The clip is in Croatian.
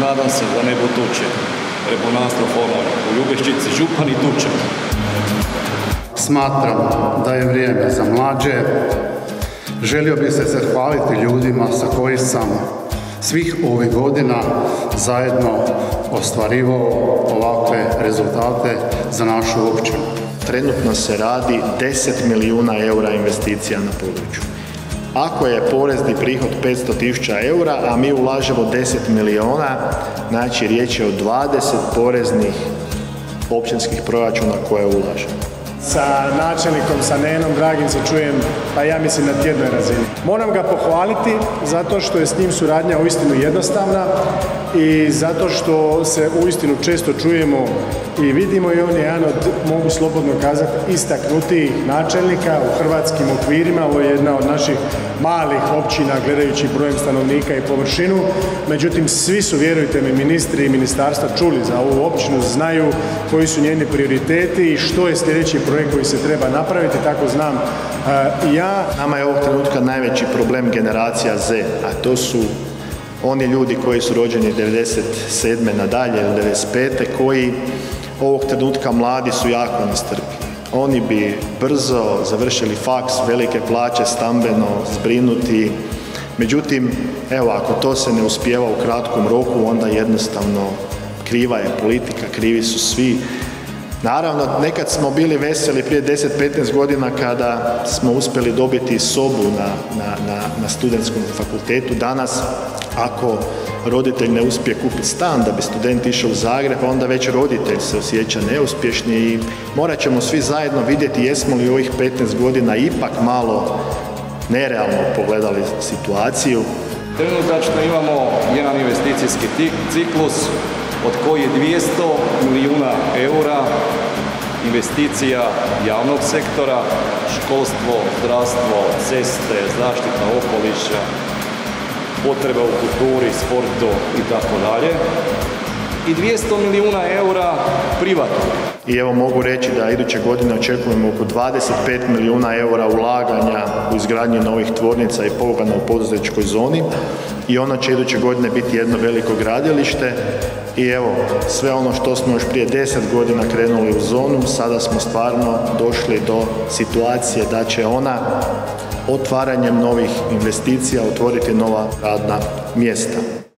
nadam se da ne bu tuče. Reponanstvo formalno. U Ljubeščici župan i tuče. Smatram da je vrijeme za mlađe. Želio bih se zahvaliti ljudima sa kojih sam svih ovih godina zajedno ostvarivao ovakve rezultate za našu općinu. Trenutno se radi 10 milijuna eura investicija na području. Ako je porezni prihod 500.000 eura, a mi ulažemo 10 milijuna, znači riječ je o 20 poreznih općinskih proračuna koje ulažemo. Sa načelnikom, sa Nenom Dragim se čujem, pa ja mislim na tjednoj razini. Moram ga pohvaliti zato što je s njim suradnja uistinu jednostavna i zato što se uistinu često čujemo i vidimo i on je jedan od, mogu slobodno kazati, istaknutijih načelnika u hrvatskim okvirima. Ovo je jedna od naših malih općina gledajući brojem stanovnika i površinu. Međutim, svi su, vjerujte mi, ministri i ministarstva čuli za ovu općinu, znaju koji su njeni prioriteti i što je sljedeći projekt koji se treba napraviti, tako znam i ja. Nama je ovog trenutka najveći problem generacija Z, a to su oni ljudi koji su rođeni 97. nadalje ili 95. koji ovog trenutka mladi su jako nestrpljivi. Oni bi brzo završili faks, velike plaće, stambeno, zbrinuti. Međutim, evo, ako to se ne uspijeva u kratkom roku, onda jednostavno kriva je politika, krivi su svi. Naravno, nekad smo bili veseli prije 10-15 godina kada smo uspjeli dobiti sobu na studentskom fakultetu. Danas, ako roditelj ne uspije kupiti stan da bi student išao u Zagreb, onda već roditelj se osjeća neuspješni i morat ćemo svi zajedno vidjeti jesmo li u ovih 15 godina ipak malo nerealno pogledali situaciju. Trenutačno imamo jedan investicijski ciklus od koji je 200 milijuna eura investicija javnog sektora, školstvo, zdravstvo, ceste, zaštita okoliša, potreba u kulturi, sportu i tako dalje. I 200 milijuna eura privatno. I evo mogu reći da iduće godine očekujemo oko 25 milijuna eura ulaganja u izgradnju novih tvornica i pogona u poduzetničkoj zoni i ono će iduće godine biti jedno veliko gradilište i evo sve ono što smo još prije 10 godina krenuli u zonu, sada smo stvarno došli do situacije da će ona otvaranjem novih investicija otvoriti nova radna mjesta.